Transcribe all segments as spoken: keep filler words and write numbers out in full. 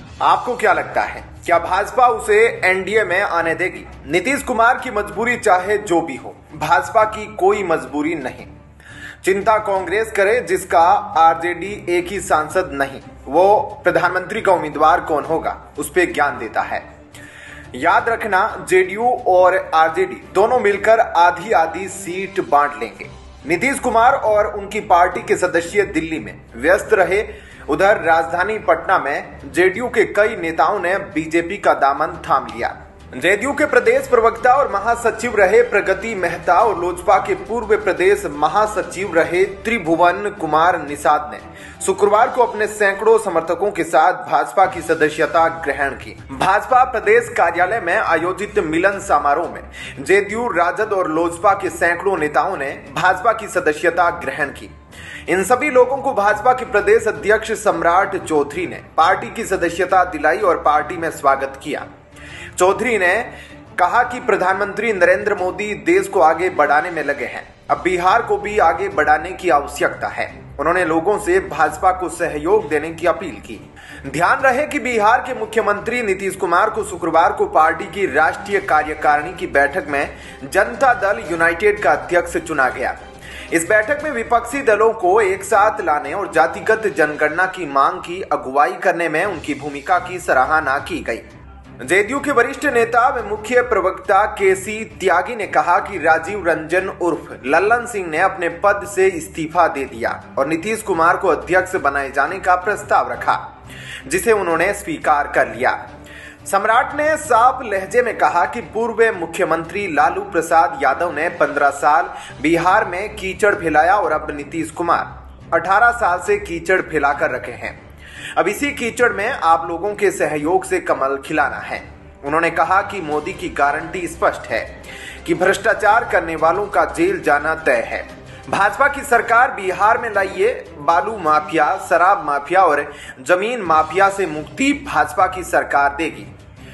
आपको क्या लगता है, क्या भाजपा उसे एनडीए में आने देगी? नीतीश कुमार की मजबूरी चाहे जो भी हो, भाजपा की कोई मजबूरी नहीं। चिंता कांग्रेस करे जिसका आरजेडी एक ही सांसद नहीं, वो प्रधानमंत्री का उम्मीदवार कौन होगा उस पर ज्ञान देता है। याद रखना, जेडीयू और आरजेडी दोनों मिलकर आधी आधी सीट बांट लेंगे। नीतीश कुमार और उनकी पार्टी के सदस्य दिल्ली में व्यस्त रहे, उधर राजधानी पटना में जेडीयू के कई नेताओं ने बीजेपी का दामन थाम लिया। जेडीयू के प्रदेश प्रवक्ता और महासचिव रहे प्रगति मेहता और लोजपा के पूर्व प्रदेश महासचिव रहे त्रिभुवन कुमार निषाद ने शुक्रवार को अपने सैकड़ों समर्थकों के साथ भाजपा की सदस्यता ग्रहण की। भाजपा प्रदेश कार्यालय में आयोजित मिलन समारोह में जेडीयू, राजद और लोजपा के सैकड़ों नेताओं ने भाजपा की सदस्यता ग्रहण की। इन सभी लोगों को भाजपा के प्रदेश अध्यक्ष सम्राट चौधरी ने पार्टी की सदस्यता दिलाई और पार्टी में स्वागत किया। चौधरी ने कहा कि प्रधानमंत्री नरेंद्र मोदी देश को आगे बढ़ाने में लगे हैं, अब बिहार को भी आगे बढ़ाने की आवश्यकता है। उन्होंने लोगों से भाजपा को सहयोग देने की अपील की। ध्यान रहे कि बिहार के मुख्यमंत्री नीतीश कुमार को शुक्रवार को पार्टी की राष्ट्रीय कार्यकारिणी की बैठक में जनता दल यूनाइटेड का अध्यक्ष चुना गया। इस बैठक में विपक्षी दलों को एक साथ लाने और जातिगत जनगणना की मांग की अगुवाई करने में उनकी भूमिका की सराहना की गई। जेडीयू के वरिष्ठ नेता व मुख्य प्रवक्ता केसी त्यागी ने कहा कि राजीव रंजन उर्फ लल्लन सिंह ने अपने पद से इस्तीफा दे दिया और नीतीश कुमार को अध्यक्ष बनाए जाने का प्रस्ताव रखा, जिसे उन्होंने स्वीकार कर लिया। सम्राट ने साफ लहजे में कहा कि पूर्व मुख्यमंत्री लालू प्रसाद यादव ने पंद्रह साल बिहार में कीचड़ फैलाया और अब नीतीश कुमार अठारह साल से कीचड़ फैलाकर रखे हैं। अब इसी कीचड़ में आप लोगों के सहयोग से कमल खिलाना है। उन्होंने कहा कि मोदी की गारंटी स्पष्ट है कि भ्रष्टाचार करने वालों का जेल जाना तय है। भाजपा की सरकार बिहार में लाइए बालू माफिया, शराब माफिया और जमीन माफिया से मुक्ति भाजपा की सरकार देगी।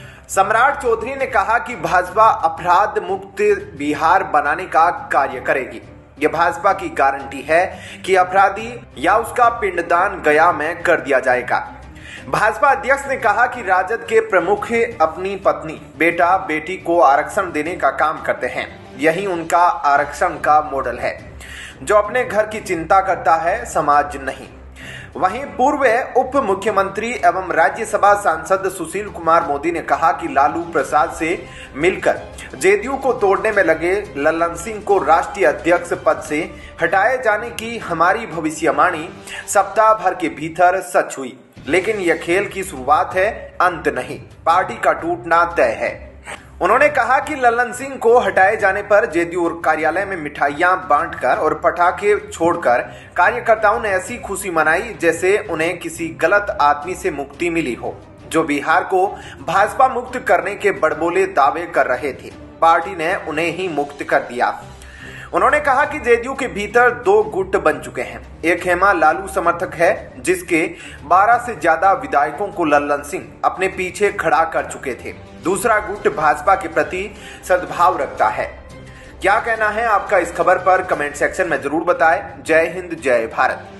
सम्राट चौधरी ने कहा कि भाजपा अपराध मुक्त बिहार बनाने का कार्य करेगी। यह भाजपा की गारंटी है कि अपराधी या उसका पिंडदान गया में कर दिया जाएगा। भाजपा अध्यक्ष ने कहा कि राजद के प्रमुख अपनी पत्नी, बेटा, बेटी को आरक्षण देने का काम करते हैं। यही उनका आरक्षण का मॉडल है, जो अपने घर की चिंता करता है, समाज नहीं। वहीं पूर्व उप मुख्यमंत्री एवं राज्यसभा सांसद सुशील कुमार मोदी ने कहा कि लालू प्रसाद से मिलकर जेडीयू को तोड़ने में लगे लल्लन सिंह को राष्ट्रीय अध्यक्ष पद से हटाए जाने की हमारी भविष्यवाणी सप्ताह भर के भीतर सच हुई, लेकिन यह खेल की शुरुआत है, अंत नहीं। पार्टी का टूटना तय है। उन्होंने कहा कि लल्लन सिंह को हटाए जाने पर जेडीयू कार्यालय में मिठाइयां बांटकर और पटाखे छोड़कर कार्यकर्ताओं ने ऐसी खुशी मनाई जैसे उन्हें किसी गलत आदमी से मुक्ति मिली हो, जो बिहार को भाजपा मुक्त करने के बड़बोले दावे कर रहे थे। पार्टी ने उन्हें ही मुक्त कर दिया। उन्होंने कहा कि जेडीयू के भीतर दो गुट बन चुके हैं। एक हेमा लालू समर्थक है, जिसके बारह से ज्यादा विधायकों को लल्लन सिंह अपने पीछे खड़ा कर चुके थे। दूसरा गुट भाजपा के प्रति सद्भाव रखता है। क्या कहना है आपका इस खबर पर कमेंट सेक्शन में जरूर बताएं। जय हिंद, जय भारत।